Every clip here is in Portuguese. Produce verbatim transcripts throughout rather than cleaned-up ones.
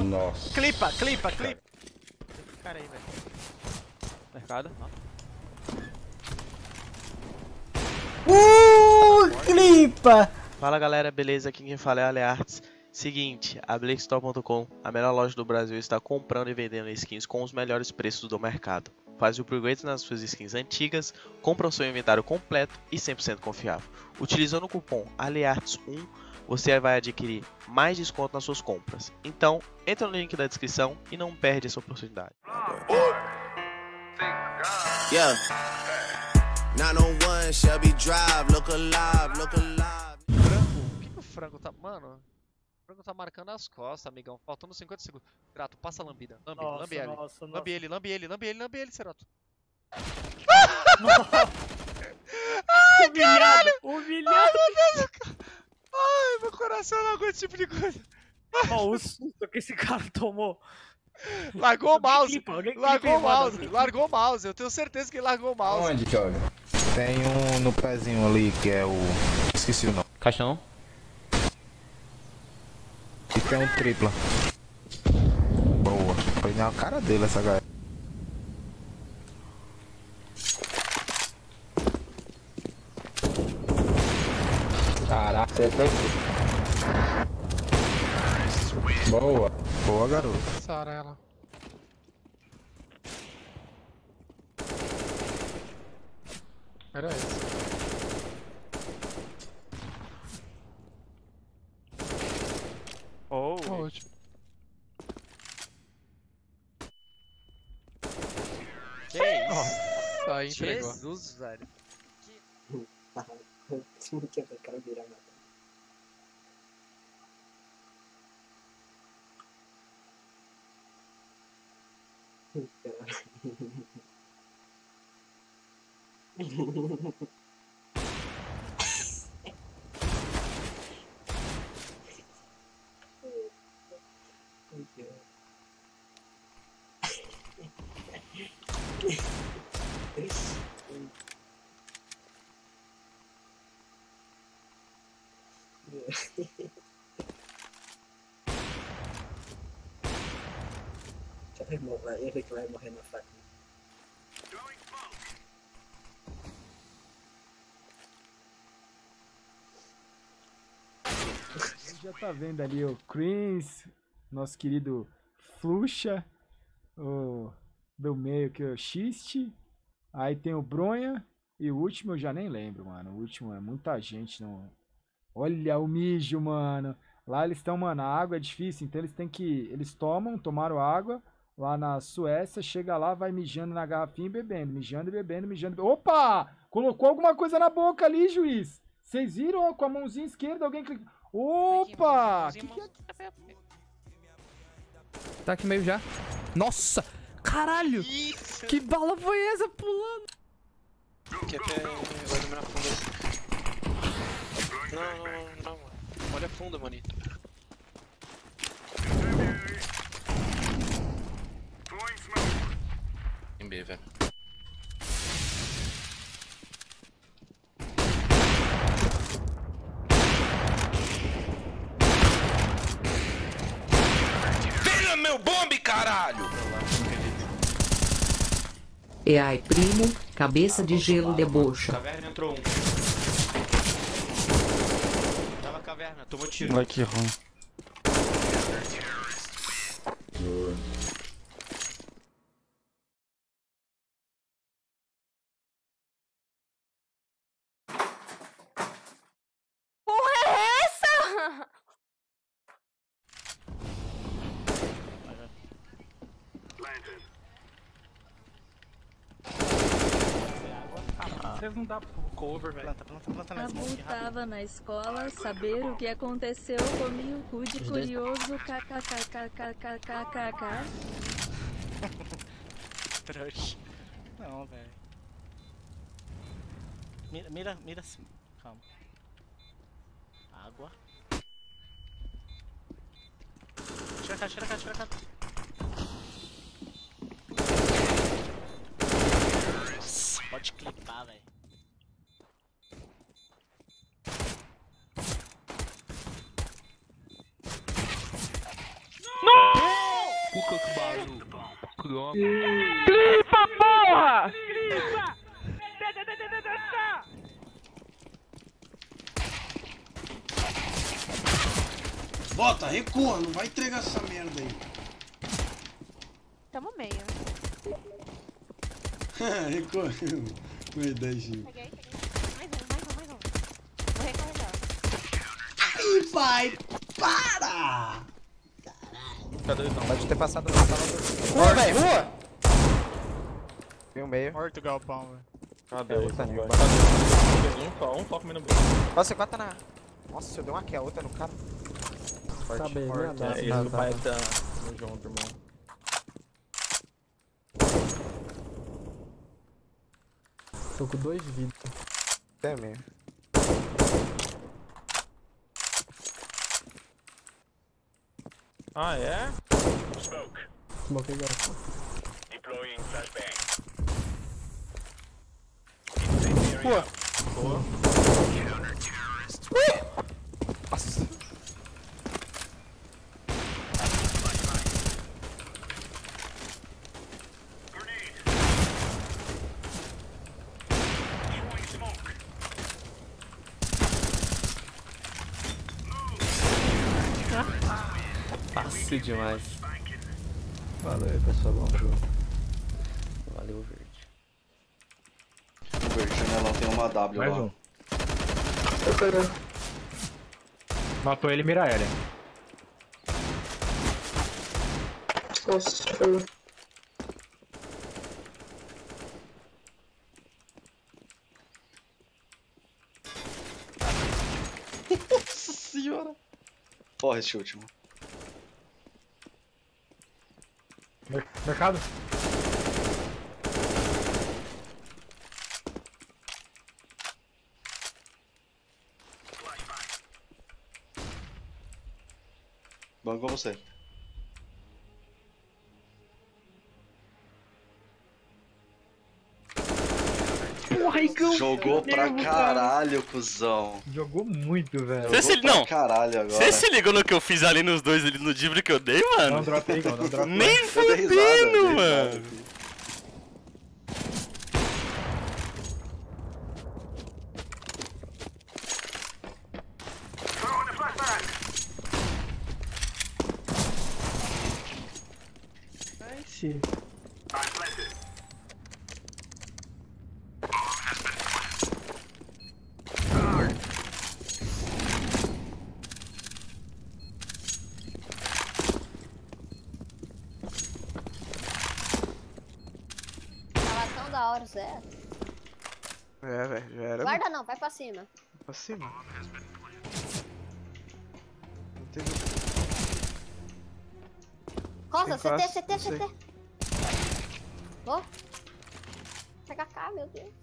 Nossa. Clipa, clipa, clipa. Cara aí, velho. Mercado. Uh, clipa! Fala galera, beleza? Aqui quem fala é a Aleartes. Seguinte, a Blakestore ponto com, a melhor loja do Brasil, está comprando e vendendo skins com os melhores preços do mercado. Faz o upgrade nas suas skins antigas, compra o seu inventário completo e cem por cento confiável. Utilizando o cupom Aleartes um, você vai adquirir mais desconto nas suas compras. Então, entra no link da descrição e não perde essa oportunidade. Yeah. nine oh one Shelby Drive, look alive, look alive. Frango? O que, que o frango tá... Mano, o frango tá marcando as costas, amigão. Faltando cinquenta segundos. Grato, passa a lambida. Lambe, Nossa, lambe ele. nossa, Lambe ele, lambe ele, lambe ele, lambe ele, Ceroto. Ai, humilhado, humilhado. Ai, meu Deus, cara. Ai, meu coração não aguenta esse tipo de coisa. Ó, o susto que esse cara tomou. Largou o mouse. Clipa, alguém clipa Largou aí, o mouse. mano. Largou o mouse. Eu tenho certeza que ele largou o mouse. Onde joga? Tem um no pezinho ali que é o... esqueci o nome. Caixão. E tem um tripla. Boa. Foi na cara dele essa galera. Caraca, você tá aqui. Boa. Boa, garoto. Sarela. Era esse. Oh, ótimo. Que isso? Nossa, aí entregou. Jesus, velho. Que vai cara virar nada. Já vai morrer, ele que vai morrer na faca. Já tá vendo ali o Chris, nosso querido Fluxa, o do meio que é o Xiste, aí tem o Bronha e o último eu já nem lembro, mano. O último é muita gente, não. Olha o mijo, mano. Lá eles estão, mano, a água é difícil, então eles têm que. Eles tomam, tomaram água lá na Suécia, chega lá, vai mijando na garrafinha e bebendo, mijando e bebendo, mijando. Be... Opa! Colocou alguma coisa na boca ali, juiz. Vocês viram ó, com a mãozinha esquerda alguém clicou. Opa! Que que é... Tá aqui meio já. Nossa! Caralho! Isso. Que bala foi essa pulando? Que até vai dominar fundo. Não, não, não, não. Olha fundo, manito. Em B, velho. Venha meu bombe, caralho! E aí, primo, cabeça de gelo debocha. Caverna entrou um. Tava caverna, tomou tiro. Vai que ruim. Porra é essa? Vocês não dá cover, velho. Planta, planta, planta na Abu tava na escola, saber o que aconteceu, comi o cu de curioso, kkkkkkkkk. Trouxa. Não, velho. Mira, mira, mira assim. Calma. Água. Tira a cara, tira a cara, tira a cara. Pode clipar, velho. Não! louco. Clipa, porra! Clipa! Bota, recua, não vai entregar essa merda aí. Tamo meio. Recua. Boa ideia, Gil. Peguei, peguei. Mais um, mais um, mais um. Vou recarregar. Ai, vai, para! Cadê não? Pode ter passado na sala do... Rua, velho, rua! Tem um meio. Morto o galpão, velho. Cadê? Um só, um só comendo bem. Nossa, quatro tá na... Nossa, eu dei uma kill, outra no cara. Tá bem, forte. né? É, Ele vai estar no junto, irmão. Tô com dois de vida. Até mesmo. Ah, é? Smokei garçom. Boa. Boa. Nossa. Fácil demais. Valeu aí, pessoal. Bom jogo. Valeu, verde. O verde, janelão tem uma W Mais lá. um. Matou ele, mira ele. Nossa, Nossa senhora. Porra, esse último. Mercado? Vamos com você. Porra, Igão! Jogou pra caralho, cuzão. Jogou muito, velho. Jogou se, pra não, caralho agora. Você se ligou no que eu fiz ali nos dois ali no dibre que eu dei, mano? Não drop aí, Igão, não drop. Nem Eu dei risada, eu fudendo, dei risada mano. aqui. Nice. Tava tão da hora, Zé. É, velho, já era. Guarda não, vai pra cima. Pra cima. Não teve... Costa, Tem C T, C T, não C T. Ó. Pega cá, meu Deus.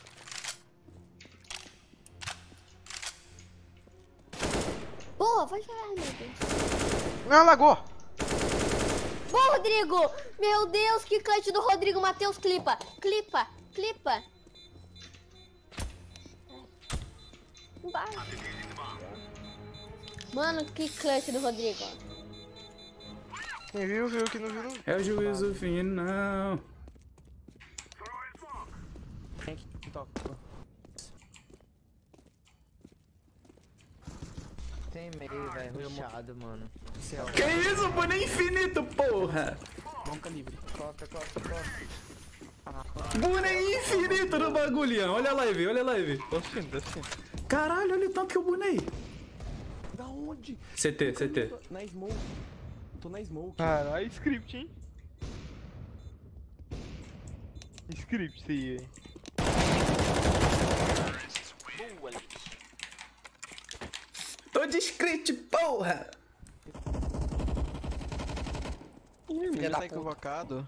Boa, vai jogar, meu Deus. Não, lagou! Boa, Rodrigo! Meu Deus, que clutch do Rodrigo. Matheus, clipa, clipa, clipa. Vai. Mano, que clutch do Rodrigo. Quem viu, viu, que não viu, não viu. É o juízo final. Tem meio, velho. Rushado, mano. Que isso, boné infinito, porra! Bom calibre. Costa, costa, costa. Boné infinito no bagulhão. Olha a live, olha a live. Tô sim, tô sim. Caralho, olha o tanto que eu bonei. Da onde? C T, C T. Na smoke. Tô na smoke. Caralho, script, hein? Script, esse aí, hein? Tô de script, porra! Filha tá equivocado.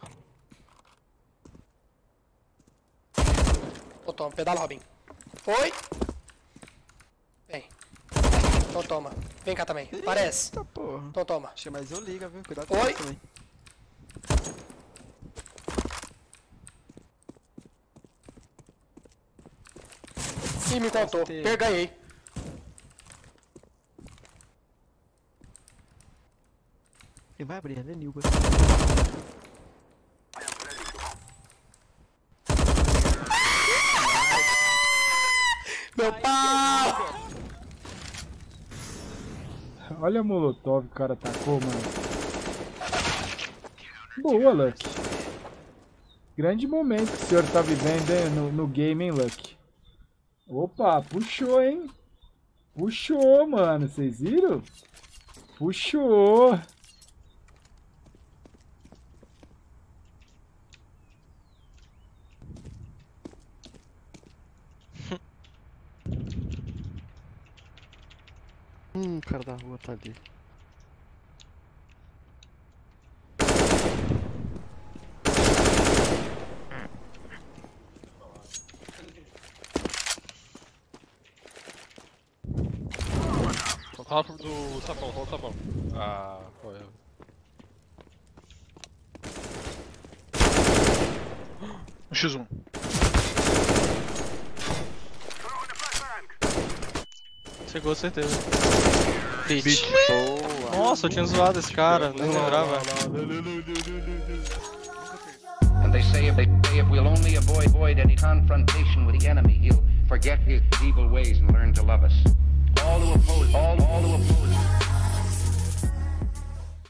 Ô, toma, pedala, Robin. Oi? Vem. Então toma. Vem cá também. Parece. Eita, porra. Então toma. Mas eu liga, viu? Cuidado com Oi? isso também. Ih, me contou. Per ganhei. Ele vai abrir, né, Nilga? Meu pau! Olha a molotov que o cara tacou, mano. Boa, Luck. Grande momento que o senhor tá vivendo hein, no, no game, hein, Luck? Opa, puxou, hein? Puxou, mano. Vocês viram? Puxou. Hum, o cara da rua tá ali. Fala do sapão, fala do sapão. Ah, foi. Um x um. Chegou, certeza. Beat. Beat. Nossa, eu tinha zoado esse cara, nem lembrava. And they say if, they say if we'll only avoid, avoid any confrontation with the enemy, he'll forget his evil ways and learn to love us. All who oppose, all, all who oppose